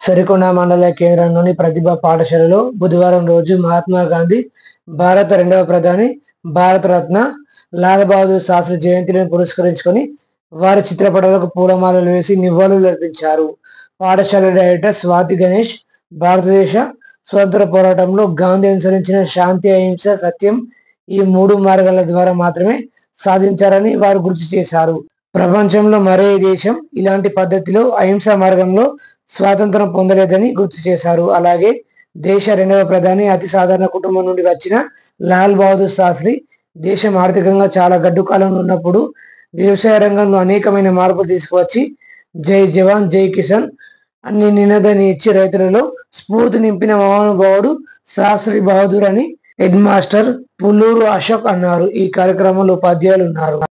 సరికొండ మండల కేంద్రంలోని ప్రతిభ పాఠశాలలో బుధవారం రోజు మహాత్మా గాంధీ, భారత రెండవ ప్రధాని, భారతరత్న లాల్ బహదూర్ శాస్త్రి జయంతిని పురస్కరించుకొని వారి చిత్రపటాలకు పూలమాలలు వేసి నివాళులు అర్పించారు. పాఠశాల డైరెక్టర్ స్వాతి గణేష్ భారతదేశ స్వతంత్ర పోరాటంలో గాంధీ అనుసరించిన శాంతి, అహింస, సత్యం ఈ మూడు మార్గాల ద్వారా మాత్రమే సాధించారని వారు గుర్తు చేశారు. ప్రపంచంలో మరే దేశం ఇలాంటి పద్ధతిలో అహింసా మార్గంలో స్వాతంత్రం పొందలేదని గుర్తు చేశారు. అలాగే దేశ రెండవ ప్రధాని, అతి సాధారణ కుటుంబం నుండి వచ్చిన లాల్ బహదూర్ శాస్త్రి దేశం ఆర్థికంగా చాలా గడ్డు కాలంలో ఉన్నప్పుడు వ్యవసాయ రంగంలో అనేకమైన మార్పులు తీసుకువచ్చి జై జవాన్ జై కిసాన్ అన్ని నినాదాన్ని ఇచ్చి రైతులలో స్ఫూర్తి నింపిన మహానుభావుడు శాస్త్రి బహదూర్ అని హెడ్ మాస్టర్ పుల్లూరు అశోక్ అన్నారు. ఈ కార్యక్రమంలో ఉపాధ్యాయులు ఉన్నారు.